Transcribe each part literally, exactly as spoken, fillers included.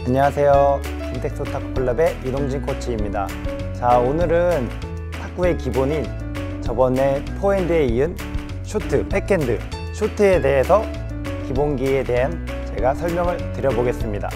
안녕하세요. 김택소 탁구클럽의 이동진 코치입니다. 자, 오늘은 탁구의 기본인 저번에 포핸드에 이은 쇼트, 백핸드, 쇼트에 대해서 기본기에 대한 제가 설명을 드려보겠습니다.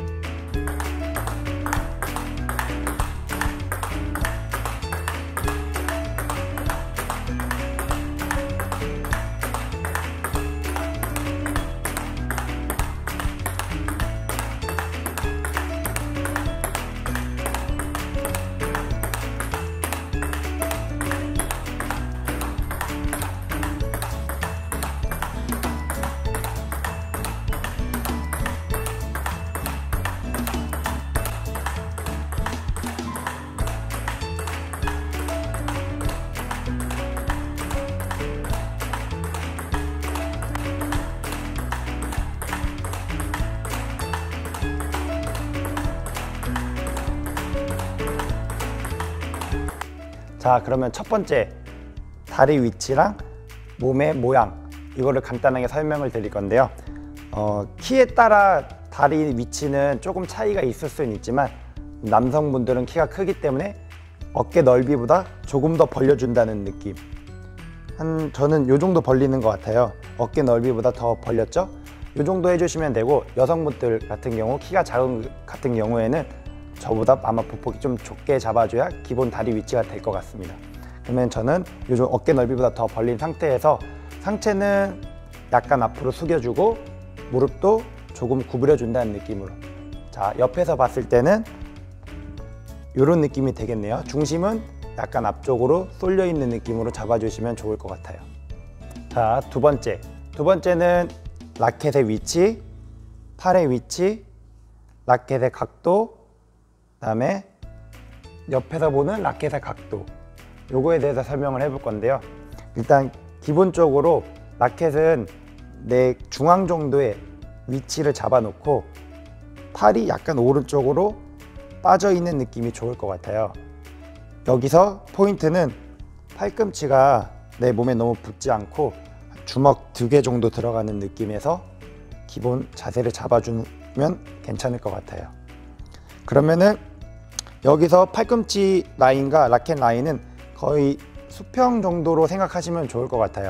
자, 그러면 첫 번째, 다리 위치랑 몸의 모양, 이거를 간단하게 설명을 드릴 건데요. 어, 키에 따라 다리 위치는 조금 차이가 있을 수는 있지만 남성분들은 키가 크기 때문에 어깨 넓이보다 조금 더 벌려준다는 느낌. 한 저는 요 정도 벌리는 것 같아요. 어깨 넓이보다 더 벌렸죠? 요 정도 해주시면 되고, 여성분들 같은 경우 키가 작은 같은 경우에는 저보다 아마 보폭이 좀 좁게 잡아줘야 기본 다리 위치가 될 것 같습니다. 그러면 저는 요즘 어깨 넓이보다 더 벌린 상태에서 상체는 약간 앞으로 숙여주고 무릎도 조금 구부려 준다는 느낌으로, 자, 옆에서 봤을 때는 이런 느낌이 되겠네요. 중심은 약간 앞쪽으로 쏠려 있는 느낌으로 잡아주시면 좋을 것 같아요. 자, 두 번째 두 번째는 라켓의 위치, 팔의 위치, 라켓의 각도, 그 다음에 옆에서 보는 라켓의 각도, 요거에 대해서 설명을 해볼 건데요. 일단 기본적으로 라켓은 내 중앙 정도의 위치를 잡아 놓고 팔이 약간 오른쪽으로 빠져 있는 느낌이 좋을 것 같아요. 여기서 포인트는 팔꿈치가 내 몸에 너무 붙지 않고 주먹 두 개 정도 들어가는 느낌에서 기본 자세를 잡아주면 괜찮을 것 같아요. 그러면은 여기서 팔꿈치 라인과 라켓 라인은 거의 수평 정도로 생각하시면 좋을 것 같아요.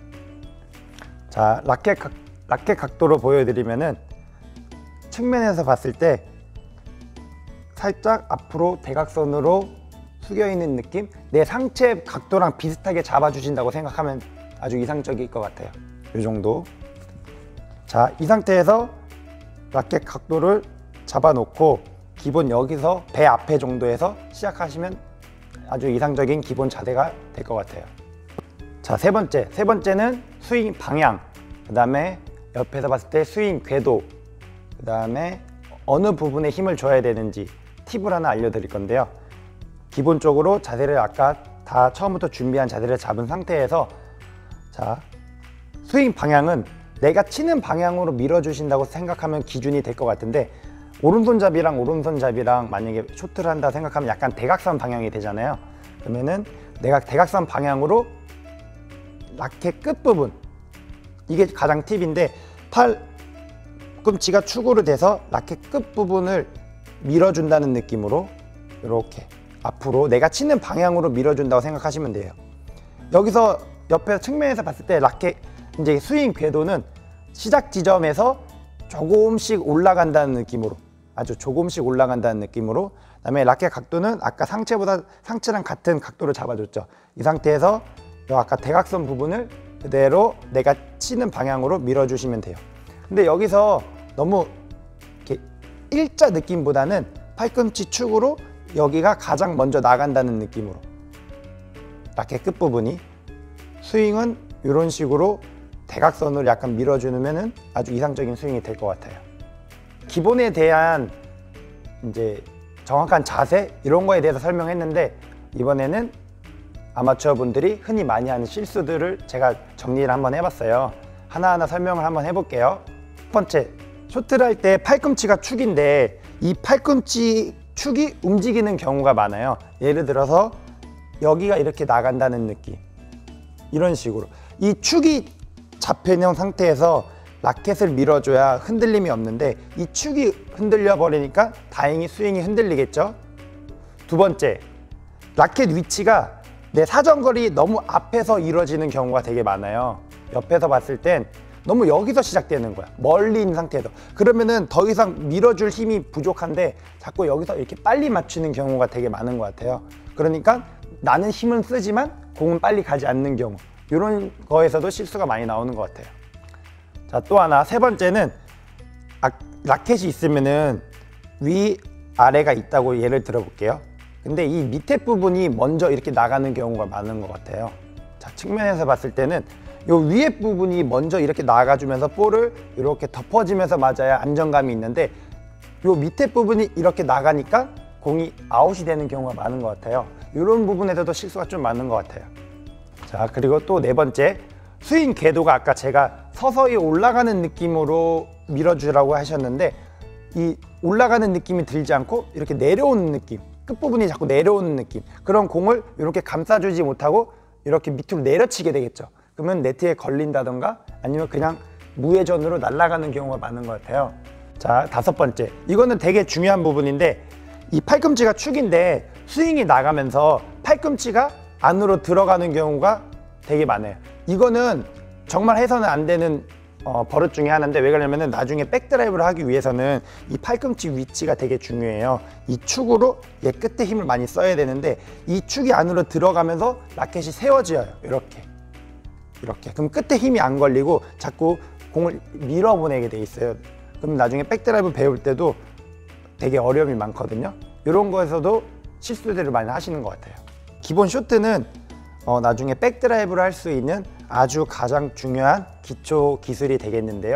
자, 라켓, 각, 라켓 각도로 보여드리면은 측면에서 봤을 때 살짝 앞으로 대각선으로 숙여 있는 느낌? 내 상체 각도랑 비슷하게 잡아주신다고 생각하면 아주 이상적일 것 같아요. 이 정도. 자, 이 상태에서 라켓 각도를 잡아놓고 기본 여기서 배 앞에 정도에서 시작하시면 아주 이상적인 기본 자세가 될 것 같아요. 자, 세 번째. 세 번째는 스윙 방향, 그 다음에 옆에서 봤을 때 스윙 궤도, 그 다음에 어느 부분에 힘을 줘야 되는지 팁을 하나 알려드릴 건데요. 기본적으로 자세를 아까 다 처음부터 준비한 자세를 잡은 상태에서, 자, 스윙 방향은 내가 치는 방향으로 밀어주신다고 생각하면 기준이 될 것 같은데, 오른손잡이랑 오른손잡이랑 만약에 쇼트를 한다 생각하면 약간 대각선 방향이 되잖아요. 그러면은 내가 대각선 방향으로 라켓 끝부분, 이게 가장 팁인데, 팔꿈치가 축으로 돼서 라켓 끝부분을 밀어준다는 느낌으로 이렇게 앞으로 내가 치는 방향으로 밀어준다고 생각하시면 돼요. 여기서 옆에서 측면에서 봤을 때 라켓 이제 스윙 궤도는 시작 지점에서 조금씩 올라간다는 느낌으로, 아주 조금씩 올라간다는 느낌으로, 그 다음에 라켓 각도는 아까 상체보다 상체랑 같은 각도를 잡아줬죠. 이 상태에서 아까 대각선 부분을 그대로 내가 치는 방향으로 밀어주시면 돼요. 근데 여기서 너무 이렇게 일자 느낌보다는 팔꿈치 축으로 여기가 가장 먼저 나간다는 느낌으로, 라켓 끝부분이 스윙은 이런 식으로 대각선으로 약간 밀어주면 아주 이상적인 스윙이 될 것 같아요. 기본에 대한 이제 정확한 자세 이런 거에 대해서 설명했는데, 이번에는 아마추어 분들이 흔히 많이 하는 실수들을 제가 정리를 한번 해봤어요. 하나하나 설명을 한번 해볼게요. 첫 번째, 쇼트를 할 때 팔꿈치가 축인데 이 팔꿈치 축이 움직이는 경우가 많아요. 예를 들어서 여기가 이렇게 나간다는 느낌, 이런 식으로 이 축이 잡혀있는 상태에서 라켓을 밀어줘야 흔들림이 없는데 이 축이 흔들려 버리니까 다행히 스윙이 흔들리겠죠. 두 번째, 라켓 위치가 내 사정거리 너무 앞에서 이루어지는 경우가 되게 많아요. 옆에서 봤을 땐 너무 여기서 시작되는 거야. 멀리 있는 상태에서. 그러면은 더 이상 밀어줄 힘이 부족한데 자꾸 여기서 이렇게 빨리 맞추는 경우가 되게 많은 것 같아요. 그러니까 나는 힘은 쓰지만 공은 빨리 가지 않는 경우, 이런 거에서도 실수가 많이 나오는 것 같아요. 자, 또 하나, 세 번째는 아, 라켓이 있으면은 위 아래가 있다고 예를 들어 볼게요. 근데 이 밑에 부분이 먼저 이렇게 나가는 경우가 많은 것 같아요. 자, 측면에서 봤을 때는 요 위에 부분이 먼저 이렇게 나가주면서 볼을 이렇게 덮어지면서 맞아야 안정감이 있는데 요 밑에 부분이 이렇게 나가니까 공이 아웃이 되는 경우가 많은 것 같아요. 이런 부분에서도 실수가 좀 많은 것 같아요. 자, 그리고 또 네 번째, 스윙 궤도가 아까 제가 서서히 올라가는 느낌으로 밀어주라고 하셨는데 이 올라가는 느낌이 들지 않고 이렇게 내려오는 느낌, 끝부분이 자꾸 내려오는 느낌, 그런 공을 이렇게 감싸주지 못하고 이렇게 밑으로 내려치게 되겠죠. 그러면 네트에 걸린다던가 아니면 그냥 무회전으로 날아가는 경우가 많은 것 같아요. 자, 다섯 번째, 이거는 되게 중요한 부분인데 이 팔꿈치가 축인데 스윙이 나가면서 팔꿈치가 안으로 들어가는 경우가 되게 많아요. 이거는 정말 해서는 안 되는 어, 버릇 중에 하나인데, 왜 그러냐면 나중에 백드라이브를 하기 위해서는 이 팔꿈치 위치가 되게 중요해요. 이 축으로 얘 끝에 힘을 많이 써야 되는데 이 축이 안으로 들어가면서 라켓이 세워져요. 이렇게 이렇게. 그럼 끝에 힘이 안 걸리고 자꾸 공을 밀어보내게 돼 있어요. 그럼 나중에 백드라이브 배울 때도 되게 어려움이 많거든요. 이런 거에서도 실수들을 많이 하시는 것 같아요. 기본 쇼트는 어, 나중에 백드라이브를 할 수 있는 아주 가장 중요한 기초 기술이 되겠는데요.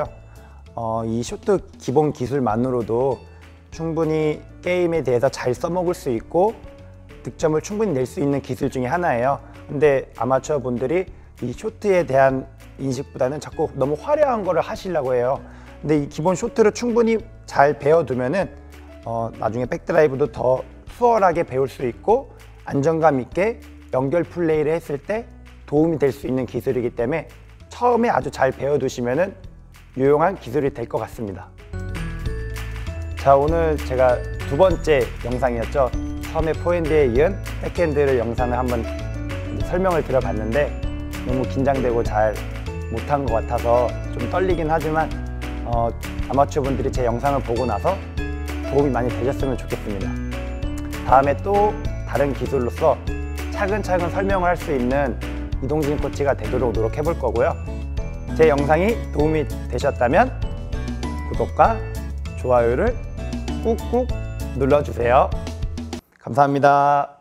어, 이 쇼트 기본 기술만으로도 충분히 게임에 대해서 잘 써먹을 수 있고 득점을 충분히 낼 수 있는 기술 중에 하나예요. 근데 아마추어 분들이 이 쇼트에 대한 인식보다는 자꾸 너무 화려한 거를 하시려고 해요. 근데 이 기본 쇼트를 충분히 잘 배워두면은 어, 나중에 백드라이브도 더 수월하게 배울 수 있고 안정감 있게 연결 플레이를 했을 때 도움이 될 수 있는 기술이기 때문에 처음에 아주 잘 배워두시면은 유용한 기술이 될 것 같습니다. 자, 오늘 제가 두 번째 영상이었죠. 처음에 포핸드에 이은 백핸드를 영상을 한번 설명을 드려봤는데 너무 긴장되고 잘 못한 것 같아서 좀 떨리긴 하지만 어, 아마추어 분들이 제 영상을 보고 나서 도움이 많이 되셨으면 좋겠습니다. 다음에 또 다른 기술로서 차근차근 설명을 할 수 있는 이동진 코치가 되도록 노력해 볼 거고요. 제 영상이 도움이 되셨다면 구독과 좋아요를 꾹꾹 눌러주세요. 감사합니다.